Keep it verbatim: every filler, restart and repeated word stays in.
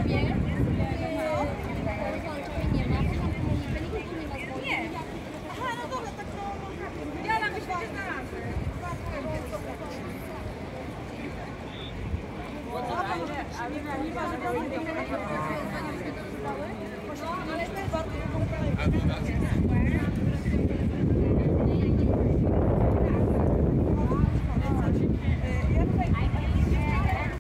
nie ma, bo tam komunika, nikt tu nie ma zwolnienia. Nie. Aha, no dobra, tak to... Ja na myślę, że znalazłem. Ale nie ma, że to nie ma.